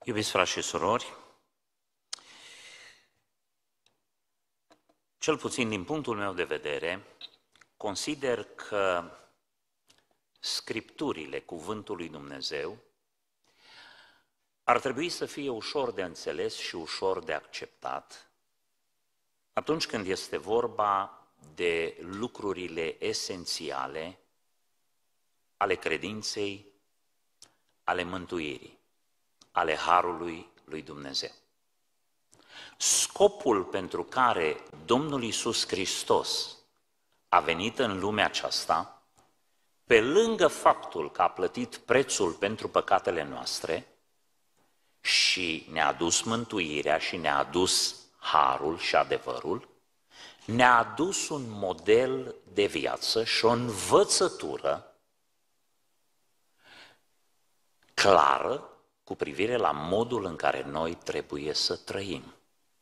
Iubiți frați și surori, cel puțin din punctul meu de vedere, consider că Scripturile, Cuvântul lui Dumnezeu, ar trebui să fie ușor de înțeles și ușor de acceptat atunci când este vorba de lucrurile esențiale ale credinței, ale mântuirii, ale harului lui Dumnezeu. Scopul pentru care Domnul Iisus Hristos a venit în lumea aceasta, pe lângă faptul că a plătit prețul pentru păcatele noastre și ne-a adus mântuirea și ne-a adus harul și adevărul, ne-a adus un model de viață și o învățătură clară cu privire la modul în care noi trebuie să trăim.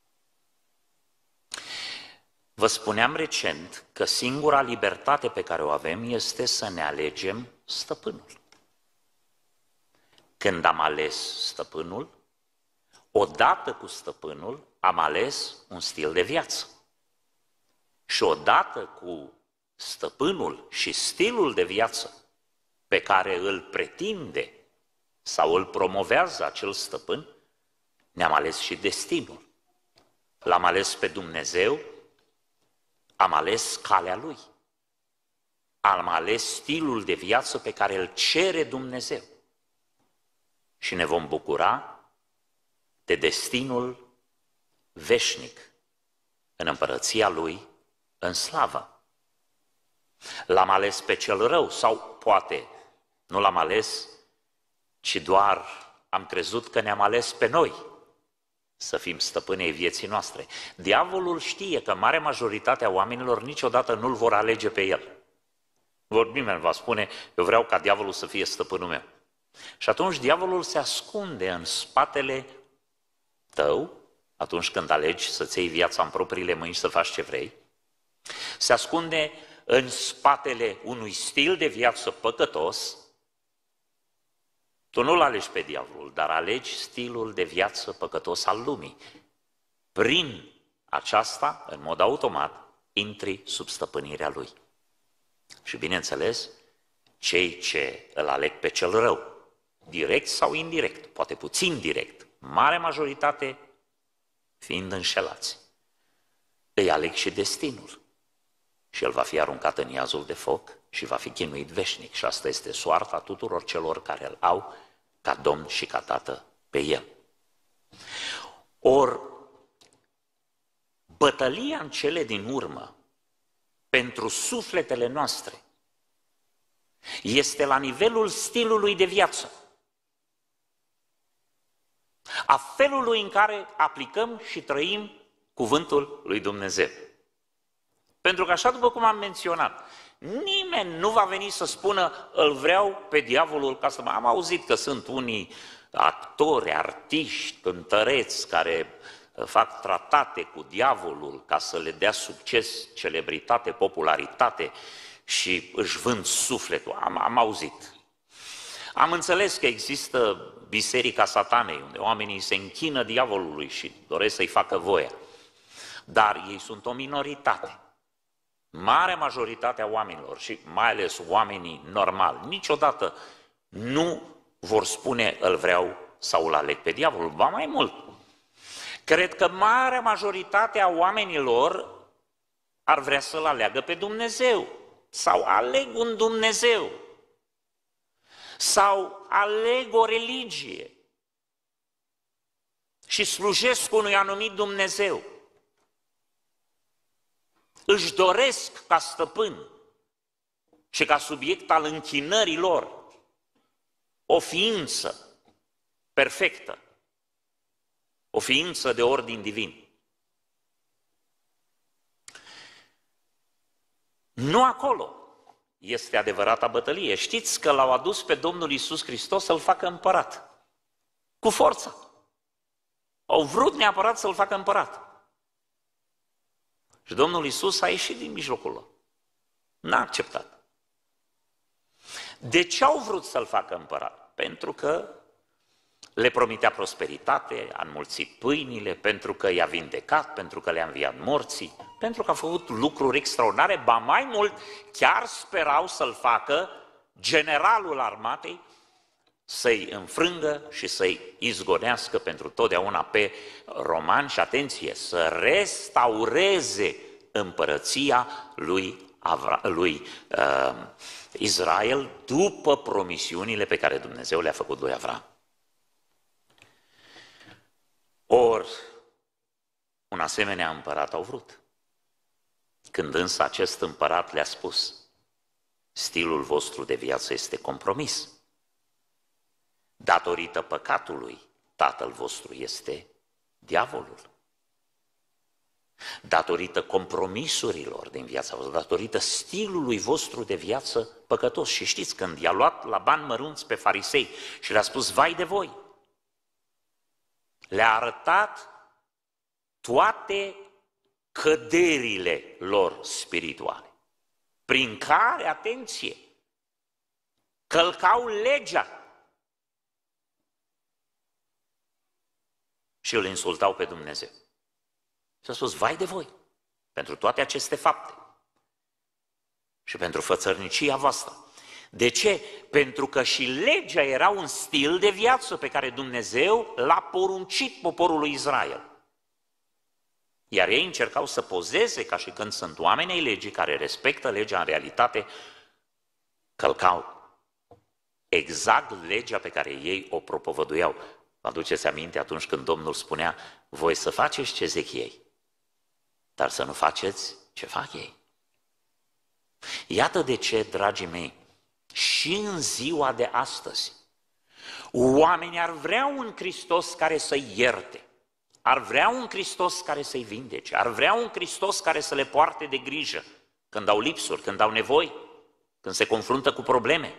Vă spuneam recent că singura libertate pe care o avem este să ne alegem stăpânul. Când am ales stăpânul, odată cu stăpânul am ales un stil de viață. Și odată cu stăpânul și stilul de viață pe care îl pretinde sau îl promovează acel stăpân, ne-am ales și destinul. L-am ales pe Dumnezeu, am ales calea Lui. Am ales stilul de viață pe care îl cere Dumnezeu. Și ne vom bucura de destinul veșnic în împărăția Lui, în slavă. L-am ales pe cel rău sau poate nu l-am ales, ci doar am crezut că ne-am ales pe noi să fim stăpânii vieții noastre. Diavolul știe că marea majoritate a oamenilor niciodată nu-l vor alege pe el. Nimeni va spune, eu vreau ca diavolul să fie stăpânul meu. Și atunci diavolul se ascunde în spatele tău, atunci când alegi să-ți iei viața în propriile mâini și să faci ce vrei. Se ascunde în spatele unui stil de viață păcătos. Tu nu-l alegi pe diavolul, dar alegi stilul de viață păcătos al lumii. Prin aceasta, în mod automat, intri sub stăpânirea lui. Și bineînțeles, cei ce îl aleg pe cel rău, direct sau indirect, poate puțin direct, mare majoritate fiind înșelați, îi aleg și destinul. Și el va fi aruncat în iazul de foc și va fi chinuit veșnic. Și asta este soarta tuturor celor care îl au ca Domn și ca Tată pe el. Or, bătălia în cele din urmă pentru sufletele noastre este la nivelul stilului de viață, a felului în care aplicăm și trăim cuvântul lui Dumnezeu. Pentru că așa după cum am menționat, nimeni nu va veni să spună îl vreau pe diavolul ca să mă... Am auzit că sunt unii actori, artiști, cântăreți care fac tratate cu diavolul ca să le dea succes, celebritate, popularitate și își vând sufletul. Am auzit. Am înțeles că există biserica satanei, unde oamenii se închină diavolului și doresc să-i facă voia. Dar ei sunt o minoritate. Marea majoritate a oamenilor și mai ales oamenii normali niciodată nu vor spune îl vreau sau îl aleg pe diavolul, ba mai mult. Cred că marea majoritate a oamenilor ar vrea să-l aleagă pe Dumnezeu sau aleg un Dumnezeu sau aleg o religie și slujesc unui anumit Dumnezeu. Își doresc ca stăpân și ca subiect al închinării lor o ființă perfectă, o ființă de ordin divin. Nu acolo este adevărata bătălie. Știți că l-au adus pe Domnul Iisus Hristos să-L facă împărat, cu forța. Au vrut neapărat să-L facă împărat. Și Domnul Iisus a ieșit din mijlocul lor. N-a acceptat. De ce au vrut să-L facă împărat? Pentru că Le promitea prosperitate, a înmulțit pâinile, pentru că i-a vindecat, pentru că le-a înviat morții, pentru că a făcut lucruri extraordinare, ba mai mult, chiar sperau să-l facă generalul armatei, să-i înfrângă și să-i izgonească pentru totdeauna pe romani și, atenție, să restaureze împărăția lui Israel după promisiunile pe care Dumnezeu le-a făcut lui Avram. Or, un asemenea împărat au vrut. Când însă acest împărat le-a spus: stilul vostru de viață este compromis. Datorită păcatului, tatăl vostru este diavolul. Datorită compromisurilor din viața voastră, datorită stilului vostru de viață păcătos. Și știți, când i-a luat la bani mărunți pe farisei și le-a spus: vai de voi, le-a arătat toate căderile lor spirituale, prin care, atenție, călcau legea și îl insultau pe Dumnezeu. Și a spus: vai de voi, pentru toate aceste fapte și pentru fățărnicia voastră. De ce? Pentru că și legea era un stil de viață pe care Dumnezeu l-a poruncit poporului Israel. Iar ei încercau să pozeze ca și când sunt oameni ai legii care respectă legea, în realitate călcau exact legea pe care ei o propovăduiau. Vă aduceți aminte atunci când Domnul spunea: voi să faceți ce zic ei, dar să nu faceți ce fac ei. Iată de ce, dragii mei, și în ziua de astăzi, oamenii ar vrea un Hristos care să-i ierte, ar vrea un Hristos care să-i vindece, ar vrea un Hristos care să le poarte de grijă când au lipsuri, când au nevoi, când se confruntă cu probleme.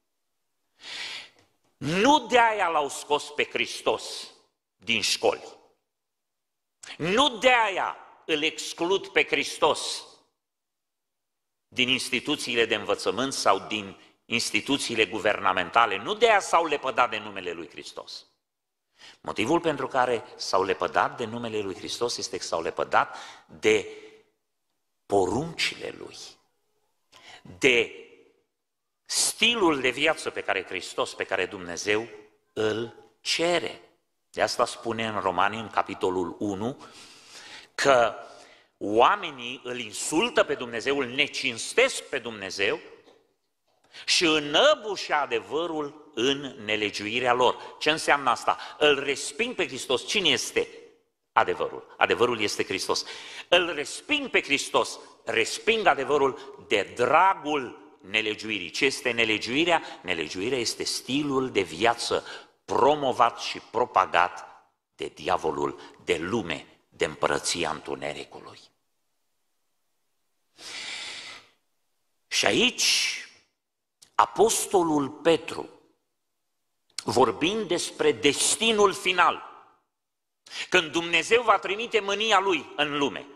Nu de aia l-au scos pe Hristos din școli. Nu de aia îl exclud pe Hristos din instituțiile de învățământ sau din instituțiile guvernamentale. Nu de aia s-au lepădat de numele lui Hristos. Motivul pentru care s-au lepădat de numele lui Hristos este că s-au lepădat de poruncile lui, de stilul de viață pe care Hristos, pe care Dumnezeu îl cere. De asta spune în Romani, în capitolul 1, că oamenii îl insultă pe Dumnezeu, îl necinstesc pe Dumnezeu și înăbușe adevărul în nelegiuirea lor. Ce înseamnă asta? Îl resping pe Hristos. Cine este adevărul? Adevărul este Hristos. Îl resping pe Hristos, resping adevărul de dragul nelegiuirii. Ce este nelegiuirea? Nelegiuirea este stilul de viață promovat și propagat de diavolul, de lume, de împărăția întunericului. Și aici apostolul Petru, vorbind despre destinul final, când Dumnezeu va trimite mânia Lui în lume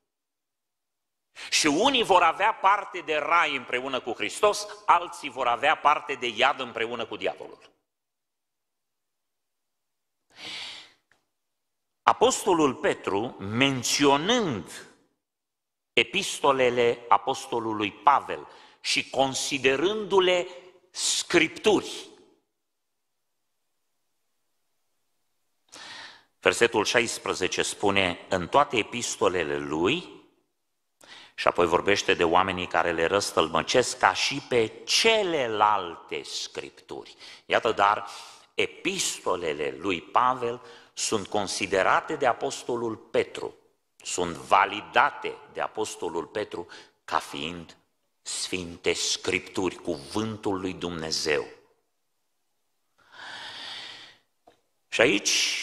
și unii vor avea parte de rai împreună cu Hristos, alții vor avea parte de iad împreună cu diavolul. Apostolul Petru, menționând epistolele apostolului Pavel și considerându-le scripturi, versetul 16 spune: în toate epistolele lui, și apoi vorbește de oamenii care le răstălmăcesc ca și pe celelalte scripturi. Iată, dar epistolele lui Pavel sunt considerate de apostolul Petru, sunt validate de apostolul Petru ca fiind sfinte scripturi, cuvântul lui Dumnezeu. Și aici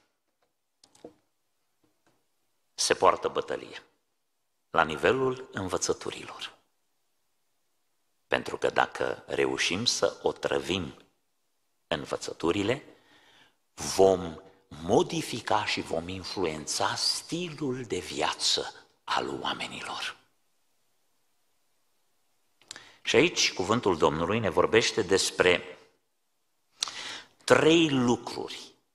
se poartă bătălie la nivelul învățăturilor. Pentru că dacă reușim să otrăvim învățăturile, vom modifica și vom influența stilul de viață al oamenilor. Și aici cuvântul Domnului ne vorbește despre 3 lucruri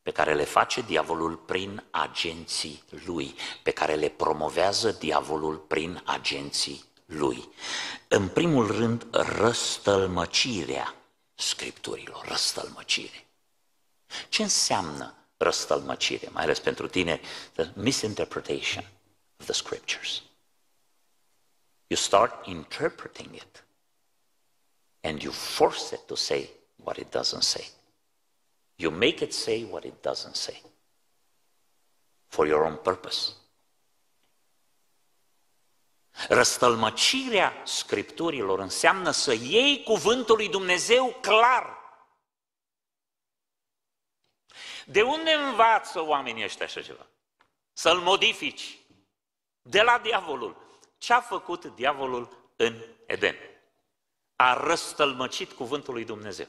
pe care le face diavolul prin agenții lui, pe care le promovează diavolul prin agenții lui. În primul rând, răstălmăcirea Scripturilor, răstălmăcire. Ce înseamnă răstălmăcire, mai ales pentru tine? The misinterpretation of the Scriptures. You start interpreting it and you force it to say what it doesn't say. You make it say what it doesn't say for your own purpose. Răstălmăcirea Scripturilor înseamnă să iei cuvântul lui Dumnezeu clar. De unde învață oamenii ăștia așa ceva? Să-l modifici. De la diavolul. Ce a făcut diavolul în Eden? A răstălmăcit cuvântul lui Dumnezeu.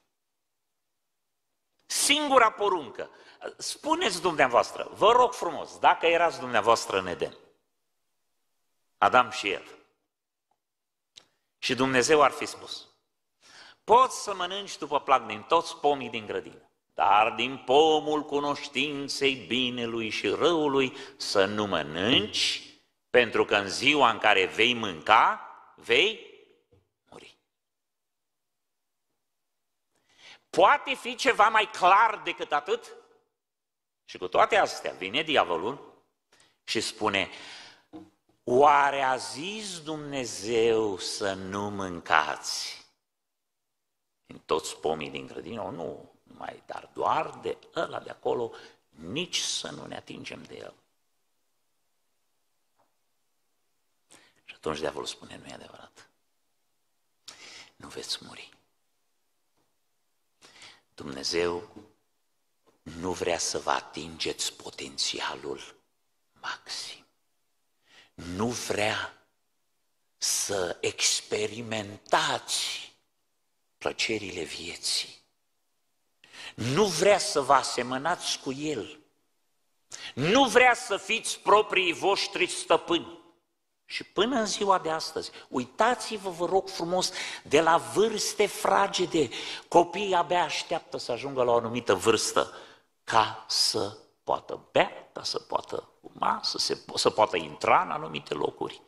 Singura poruncă. Spuneți dumneavoastră, vă rog frumos, dacă erați dumneavoastră în Eden, Adam și Eva, și Dumnezeu ar fi spus, poți să mănânci după plac din toți pomii din grădină, dar din pomul cunoștinței binelui și răului să nu mănânci, pentru că în ziua în care vei mânca, vei muri. Poate fi ceva mai clar decât atât? Și cu toate astea vine diavolul și spune, oare a zis Dumnezeu să nu mâncați din toți pomii din grădină? Nu, mai, dar doar de ăla de acolo, nici să nu ne atingem de el. Și atunci diavolul spune, nu e adevărat. Nu veți muri. Dumnezeu nu vrea să vă atingeți potențialul maxim. Nu vrea să experimentați plăcerile vieții. Nu vrea să vă asemănați cu El. Nu vrea să fiți proprii voștri stăpâni. Și până în ziua de astăzi, uitați-vă, vă rog frumos, de la vârste fragede, copiii abia așteaptă să ajungă la o anumită vârstă ca să poată bea, ca să poată fuma, să poată intra în anumite locuri.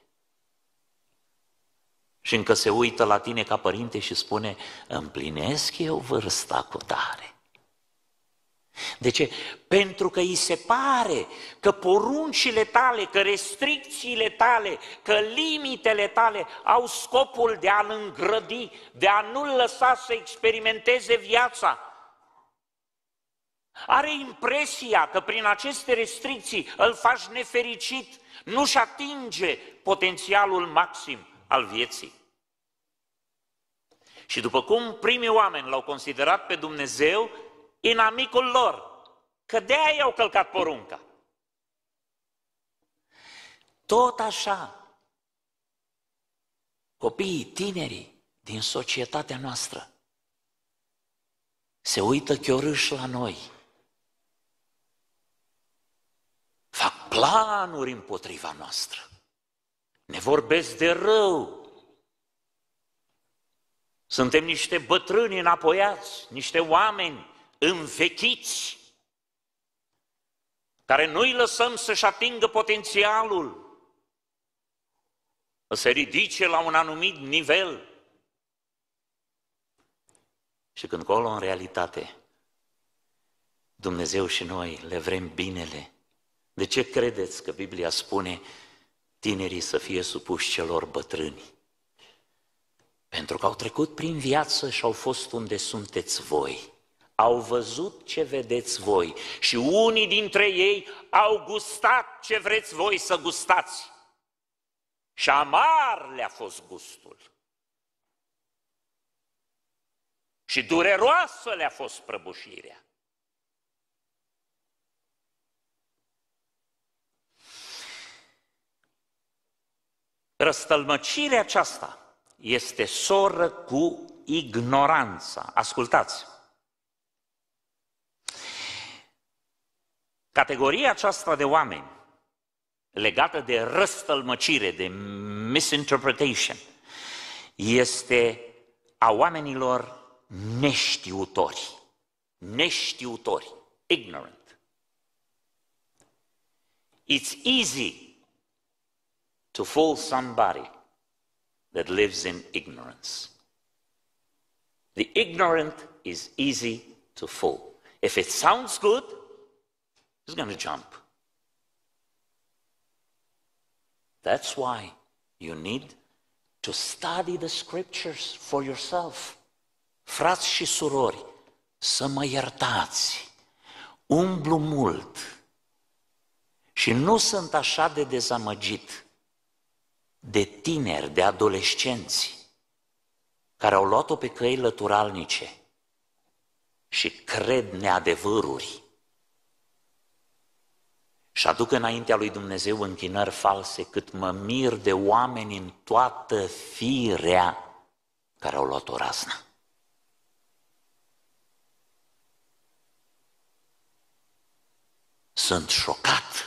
Și încă se uită la tine ca părinte și spune, împlinesc eu vârsta cu tare. De ce? Pentru că îi se pare că poruncile tale, că restricțiile tale, că limitele tale au scopul de a-l îngrădi, de a nu-l lăsa să experimenteze viața. Are impresia că prin aceste restricții îl faci nefericit, nu-și atinge potențialul maxim al vieții. Și după cum primii oameni l-au considerat pe Dumnezeu inamicul lor, că de-aia i-au călcat porunca. Tot așa, copiii, tinerii din societatea noastră se uită chiorâși la noi, fac planuri împotriva noastră, ne vorbesc de rău. Suntem niște bătrâni înapoiați, niște oameni învechiți, care nu îi lăsăm să-și atingă potențialul, să se ridice la un anumit nivel. Și când colo, în realitate, Dumnezeu și noi le vrem binele, de ce credeți că Biblia spune tinerii să fie supuși celor bătrâni? Pentru că au trecut prin viață și au fost unde sunteți voi. Au văzut ce vedeți voi și unii dintre ei au gustat ce vreți voi să gustați. Și amar le-a fost gustul. Și dureroasă le-a fost prăbușirea. Răstălmăcirea aceasta este soră cu ignoranța. Ascultați! Categoria aceasta de oameni legată de răstălmăcire, de misinterpretation, este a oamenilor neștiutori, ignorant. It's easy to fool somebody that lives in ignorance. The ignorant is easy to fool. If it sounds good, he's going to jump. That's why you need to study the scriptures for yourself. Frați și surori, să mă iertați, umblu mult și nu sunt așa de dezamăgit de tineri, de adolescenți care au luat-o pe căi lăturalnice și cred neadevăruri și aduc înaintea lui Dumnezeu închinări false, cât mă mir de oameni în toată firea care au luat o raznă. Sunt șocat.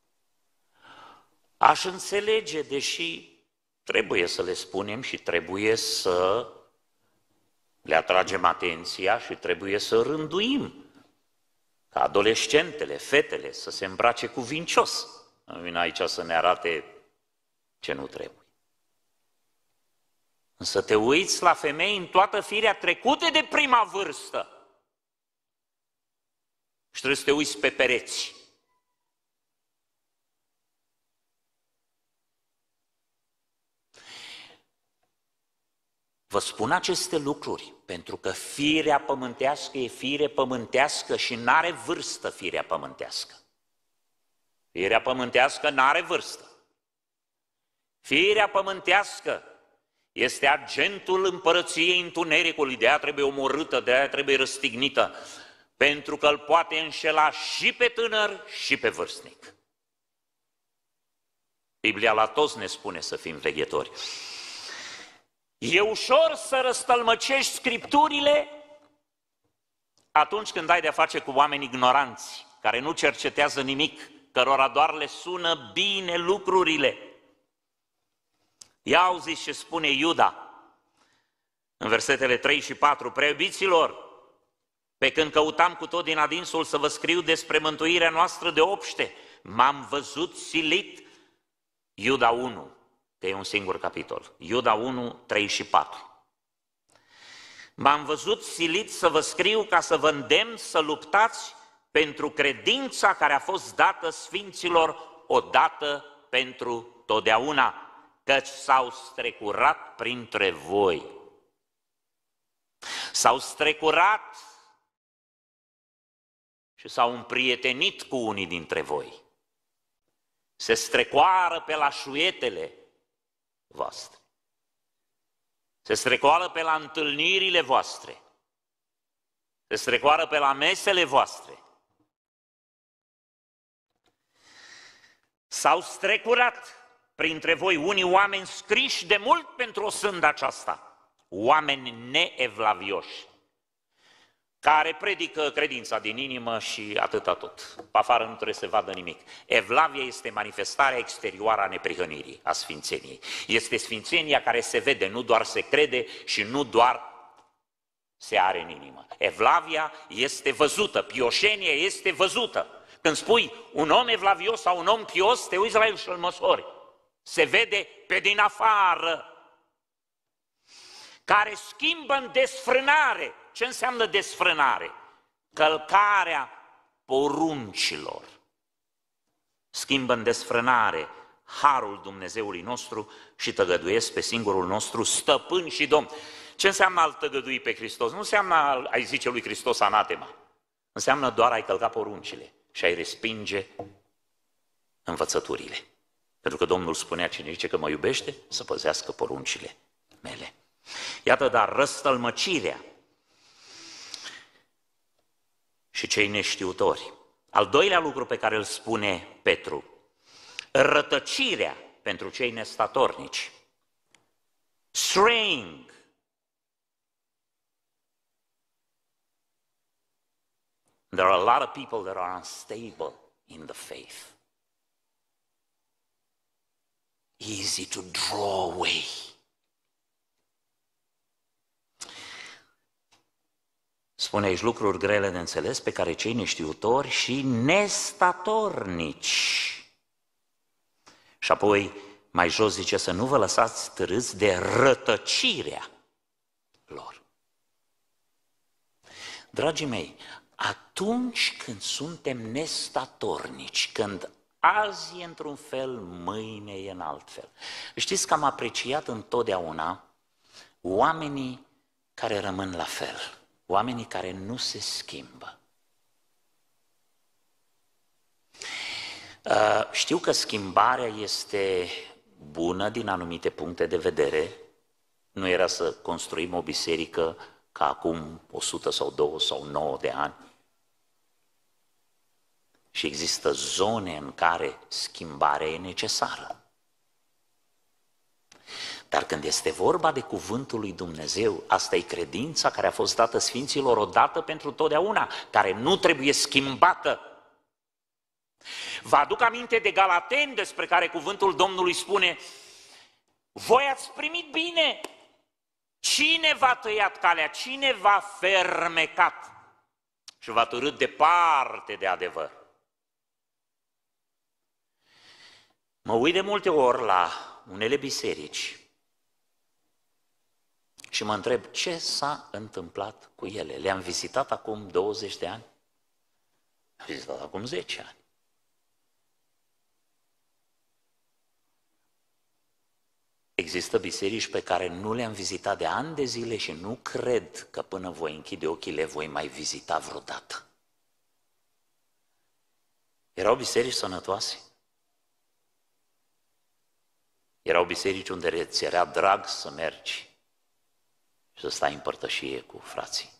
Aș înțelege, deși trebuie să le spunem și trebuie să le atragem atenția și trebuie să rânduim ca adolescentele, fetele să se îmbrace cuvincios. Nu vin aici să ne arate ce nu trebuie. Însă te uiți la femei în toată firea trecute de prima vârstă și trebuie să te uiți pe pereți. Vă spun aceste lucruri pentru că firea pământească e fire pământească și n-are vârstă firea pământească. Firea pământească n-are vârstă. Firea pământească este agentul împărăției întunericului, de aia trebuie omorâtă, de aia trebuie răstignită, pentru că îl poate înșela și pe tânăr și pe vârstnic. Biblia la toți ne spune să fim veghetori. E ușor să răstălmăcești Scripturile atunci când ai de-a face cu oameni ignoranți, care nu cercetează nimic, cărora doar le sună bine lucrurile. Ia auziți ce spune Iuda în versetele 3 și 4. Preiubiților, pe când căutam cu tot din adinsul să vă scriu despre mântuirea noastră de obște, m-am văzut silit, Iuda 1, că e un singur capitol, Iuda 1, 3 și 4. M-am văzut silit să vă scriu ca să vă îndemn să luptați pentru credința care a fost dată sfinților odată pentru totdeauna, căci s-au strecurat printre voi. S-au strecurat și s-au împrietenit cu unii dintre voi. Se strecoară pe la șuietele voastre. Se strecoară pe la întâlnirile voastre. Se strecoară pe la mesele voastre. S-au strecurat printre voi unii oameni scriși de mult pentru o sândă aceasta, oameni neevlavioși, care predică credința din inimă și atâta tot. Pe afară nu trebuie să vadă nimic. Evlavia este manifestarea exterioară a neprihănirii, a sfințeniei. Este sfințenia care se vede, nu doar se crede și nu doar se are în inimă. Evlavia este văzută, pioșenia este văzută. Când spui un om evlavios sau un om pios, te uiți la el și îl măsori. Se vede pe din afară. Care schimbă în desfrânare. Ce înseamnă desfrânare? Călcarea poruncilor. Schimbă în desfrânare harul Dumnezeului nostru și tăgăduiesc pe singurul nostru stăpân și Domn. Ce înseamnă a-L tăgădui pe Hristos? Nu înseamnă a-i zice lui Hristos anatema. Înseamnă doar a-i călca poruncile și a-i respinge învățăturile. Pentru că Domnul spunea, cine zice că mă iubește, să păzească poruncile mele. Iată, dar răstălmăcirea și cei neștiutori. Al doilea lucru pe care îl spune Petru, rătăcirea pentru cei nestatornici. Straying. There are a lot of people that are unstable in the faith. Easy to draw away. Spune aici lucruri grele de înțeles pe care cei neștiutori și nestatornici. Și apoi mai jos zice să nu vă lăsați târâți de rătăcirea lor. Dragii mei, atunci când suntem nestatornici, când azi e într-un fel, mâine e în alt fel. Știți că am apreciat întotdeauna oamenii care rămân la fel, oamenii care nu se schimbă. Știu că schimbarea este bună din anumite puncte de vedere. Nu era să construim o biserică ca acum 100 sau 2 sau 9 de ani. Și există zone în care schimbarea e necesară. Dar când este vorba de cuvântul lui Dumnezeu, asta e credința care a fost dată sfinților odată pentru totdeauna, care nu trebuie schimbată. Vă aduc aminte de Galateni, despre care cuvântul Domnului spune: voi ați primit bine. Cine v-a tăiat calea? Cine v-a fermecat? Și v-a târât departe de adevăr. Mă uit de multe ori la unele biserici și mă întreb ce s-a întâmplat cu ele. Le-am vizitat acum 20 de ani, am vizitat acum 10 ani. Există biserici pe care nu le-am vizitat de ani de zile și nu cred că până voi închide ochii le voi mai vizita vreodată. Erau biserici sănătoase. Erau biserici unde ți era drag să mergi și să stai în părtășie cu frații.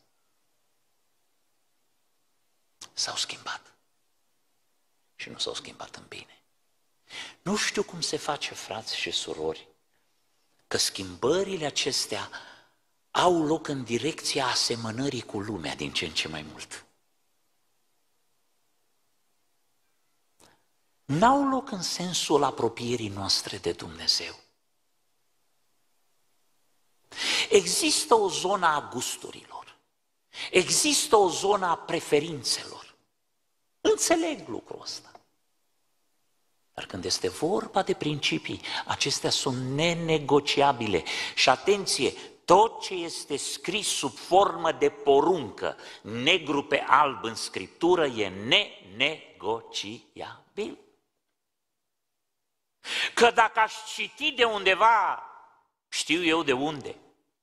S-au schimbat și nu s-au schimbat în bine. Nu știu cum se face, frați și surori, că schimbările acestea au loc în direcția asemănării cu lumea din ce în ce mai mult. N-au loc în sensul apropierii noastre de Dumnezeu. Există o zonă a gusturilor, există o zonă a preferințelor. Înțeleg lucrul ăsta. Dar când este vorba de principii, acestea sunt nenegociabile. Și atenție, tot ce este scris sub formă de poruncă, negru pe alb în Scriptură, e nenegociabil. Că dacă aș citi de undeva, știu eu de unde,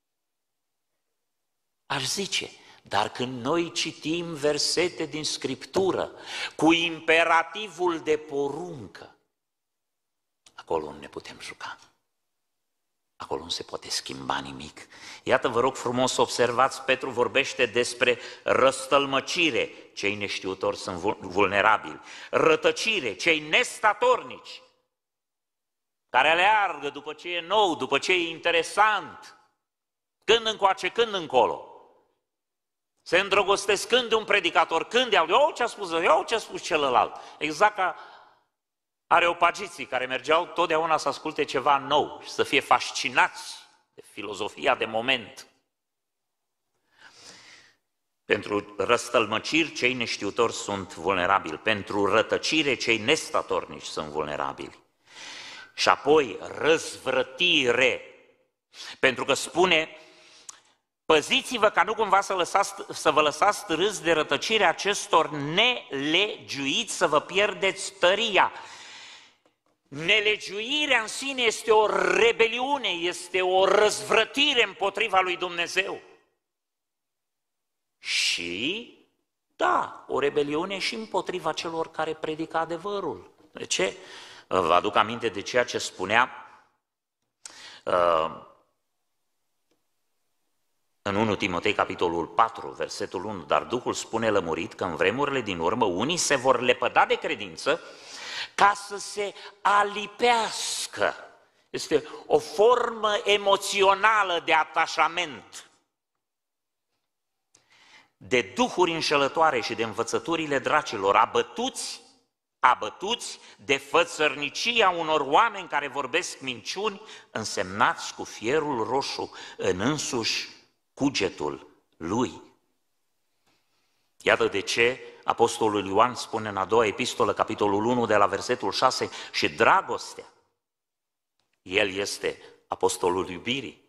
aș zice, dar când noi citim versete din Scriptură cu imperativul de poruncă, acolo nu ne putem juca. Acolo nu se poate schimba nimic. Iată, vă rog frumos să observați, Petru vorbește despre răstălmăcire, cei neștiutori sunt vulnerabili, rătăcire, cei nestatornici, care aleargă după ce e nou, după ce e interesant, când încoace, când încolo. Se îndrăgostesc când de un predicator, când de altul, eu ce a spus celălalt. Exact ca areopagiții care mergeau totdeauna să asculte ceva nou și să fie fascinați de filozofia de moment. Pentru răstălmăciri, cei neștiutori sunt vulnerabili. Pentru rătăcire, cei nestatornici sunt vulnerabili. Și apoi răzvrătire, pentru că spune: păziți-vă ca nu cumva să vă lăsați târâți de rătăcirea acestor nelegiuiți, să vă pierdeți tăria. Nelegiuirea în sine este o rebeliune, este o răzvrătire împotriva lui Dumnezeu. Și, da, o rebeliune și împotriva celor care predică adevărul. De ce? Vă aduc aminte de ceea ce spunea în 1 Timotei, capitolul 4, versetul 1, dar Duhul spune lămurit că în vremurile din urmă unii se vor lepăda de credință ca să se alipească. Este o formă emoțională de atașament, de duhuri înșelătoare și de învățăturile dracilor, abătuți de fățărnicia unor oameni care vorbesc minciuni, însemnați cu fierul roșu în însuși cugetul lui. Iată de ce Apostolul Ioan spune în a doua epistolă, capitolul 1, de la versetul 6, și dragostea. El este apostolul iubirii.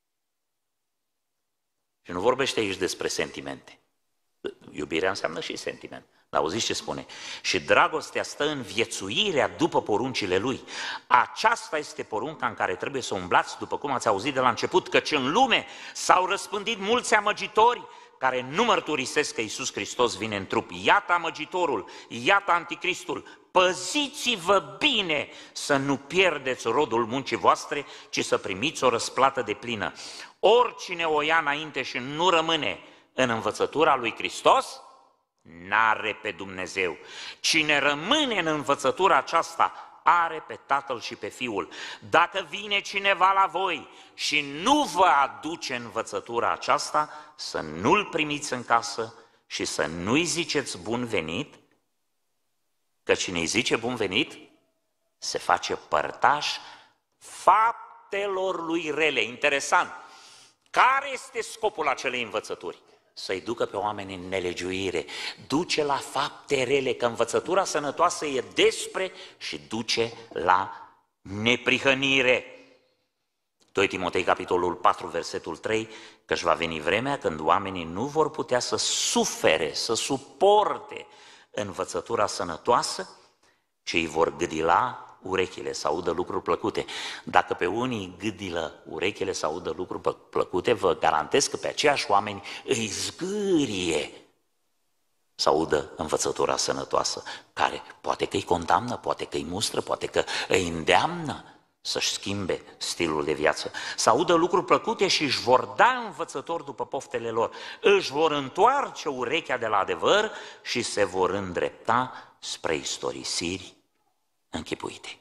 Și nu vorbește aici despre sentimente. Iubirea înseamnă și sentiment. Dar auziți ce spune? Și dragostea stă în viețuirea după poruncile Lui. Aceasta este porunca în care trebuie să umblați, după cum ați auzit de la început, căci în lume s-au răspândit mulți amăgitori care nu mărturisesc că Iisus Hristos vine în trup. Iată amăgitorul, iată anticristul. Păziți-vă bine să nu pierdeți rodul muncii voastre, ci să primiți o răsplată deplină. Oricine o ia înainte și nu rămâne în învățătura lui Hristos, n-are pe Dumnezeu. Cine rămâne în învățătura aceasta, are pe Tatăl și pe Fiul. Dacă vine cineva la voi și nu vă aduce învățătura aceasta, să nu-l primiți în casă și să nu-i ziceți bun venit, că cine îi zice bun venit, se face părtaș faptelor lui rele. Interesant. Care este scopul acelei învățături? Să-i ducă pe oameni în nelegiuire, duce la fapte rele, că învățătura sănătoasă e despre și duce la neprihănire. 2 Timotei, capitolul 4, versetul 3, că-și va veni vremea când oamenii nu vor putea să sufere, să suporte învățătura sănătoasă, ci îi vor gâdila urechile să audă lucruri plăcute. Dacă pe unii gâdilă urechile să audă lucruri plăcute, vă garantez că pe aceiași oameni îi zgârie să audă învățătura sănătoasă, care poate că îi condamnă, poate că îi mustră, poate că îi îndeamnă să-și schimbe stilul de viață. Să audă lucruri plăcute și își vor da învățători după poftele lor. Își vor întoarce urechea de la adevăr și se vor îndrepta spre istorisiri închipuite.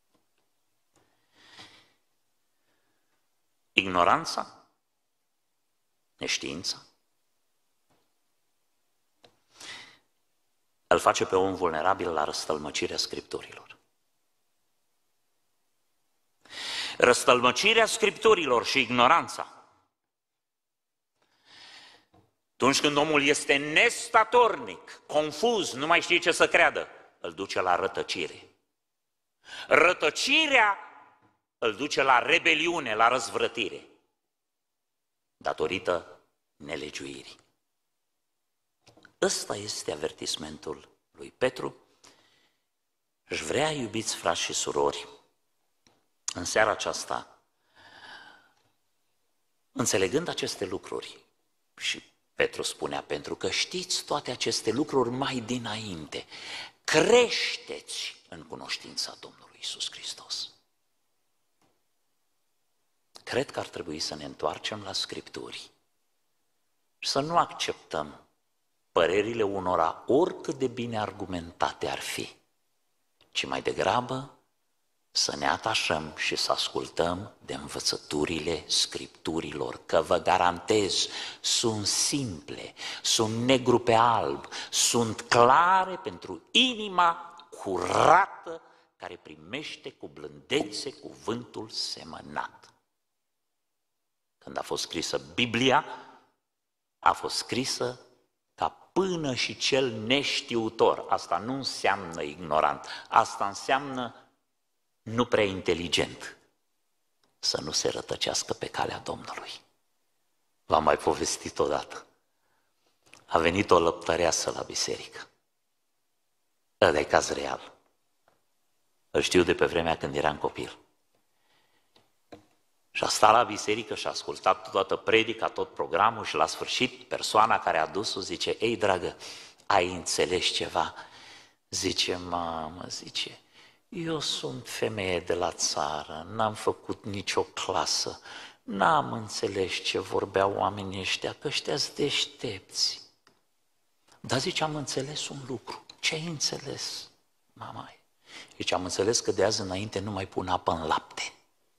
Ignoranța, neștiința, îl face pe om vulnerabil la răstălmăcirea Scripturilor. Răstălmăcirea Scripturilor și ignoranța. Atunci când omul este nestatornic, confuz, nu mai știe ce să creadă, îl duce la rătăcire. Rătăcirea îl duce la rebeliune, la răzvrătire, datorită nelegiuirii. Ăsta este avertismentul lui Petru. Își vrea, iubiți frați și surori, în seara aceasta, înțelegând aceste lucruri, și Petru spunea, pentru că știți toate aceste lucruri mai dinainte, creșteți în cunoștința Domnului Iisus Hristos. Cred că ar trebui să ne întoarcem la Scripturi și să nu acceptăm părerile unora, oricât de bine argumentate ar fi, ci mai degrabă să ne atașăm și să ascultăm de învățăturile Scripturilor, că vă garantez, sunt simple, sunt negru pe alb, sunt clare pentru inima curată care primește cu blândețe cuvântul semănat. Când a fost scrisă Biblia, a fost scrisă ca până și cel neștiutor. Asta nu înseamnă ignorant, asta înseamnă nu prea inteligent, să nu se rătăcească pe calea Domnului. V-am mai povestit odată. A venit o lăptăreasă la biserică. Ăla e caz real. Îl știu de pe vremea când eram copil. Și a stat la biserică și a ascultat toată predica, tot programul și la sfârșit persoana care a dus-o zice, ei dragă, ai înțeles ceva? Zice, mamă, zice, eu sunt femeie de la țară, n-am făcut nicio clasă, n-am înțeles ce vorbeau oamenii ăștia, că ăștia-s deștepți. Dar zice, am înțeles un lucru. Ce ai înțeles, mama? Zice, am înțeles că de azi înainte nu mai pun apă în lapte.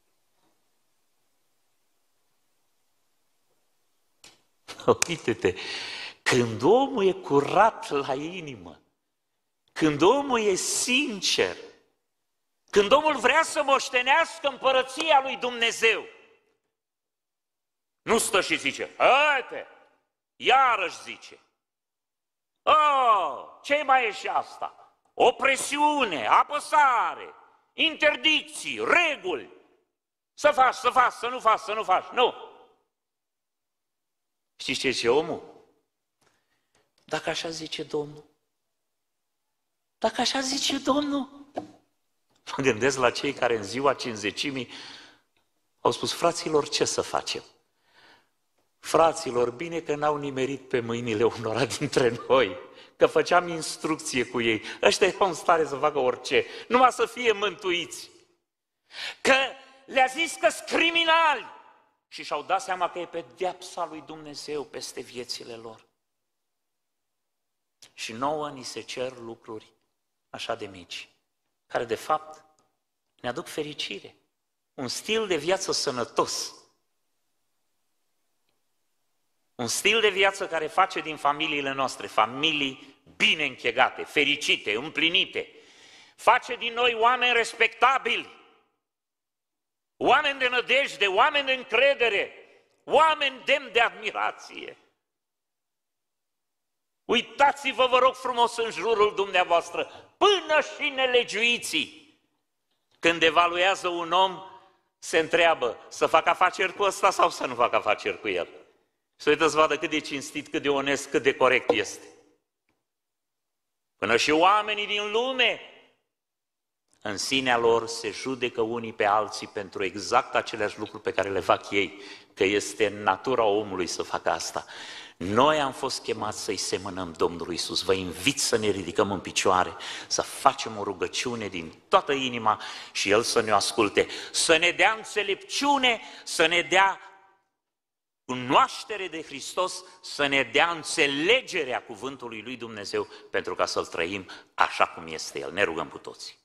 Uite-te, când omul e curat la inimă, când omul e sincer, când omul vrea să moștenească împărăția lui Dumnezeu, nu stă și zice, haide, iarăși zice. Ce mai e și asta? Opresiune, apăsare, interdicții, reguli. Să faci, să nu faci, să nu faci. Nu! Știți ce zice omul? Dacă așa zice Domnul, dacă așa zice Domnul, mă gândesc la cei care în ziua Cincizecimii au spus, fraților, ce să facem? Fraților, bine că n-au nimerit pe mâinile unora dintre noi, că făceam instrucție cu ei. Ăștia erau în stare să facă orice, numai să fie mântuiți. Că le-a zis că sunt criminali și și-au dat seama că e pedeapsa lui Dumnezeu peste viețile lor. Și nouă ni se cer lucruri așa de mici, care de fapt ne aduc fericire, un stil de viață sănătos, un stil de viață care face din familiile noastre familii bine închegate, fericite, împlinite, face din noi oameni respectabili, oameni de nădejde, oameni de încredere, oameni demni de admirație. Uitați-vă, vă rog frumos, în jurul dumneavoastră, până și nelegiuiții. Când evaluează un om, se întreabă să facă afaceri cu ăsta sau să nu facă afaceri cu el. Să uită să vadă cât de cinstit, cât de onest, cât de corect este. Până și oamenii din lume, în sinea lor, se judecă unii pe alții pentru exact aceleași lucruri pe care le fac ei, că este în natura omului să facă asta. Noi am fost chemați să-i semănăm Domnului Iisus. Vă invit să ne ridicăm în picioare, să facem o rugăciune din toată inima și El să ne asculte, să ne dea înțelepciune, să ne dea cunoaștere de Hristos, să ne dea înțelegerea cuvântului lui Dumnezeu pentru ca să-L trăim așa cum este El. Ne rugăm cu toții.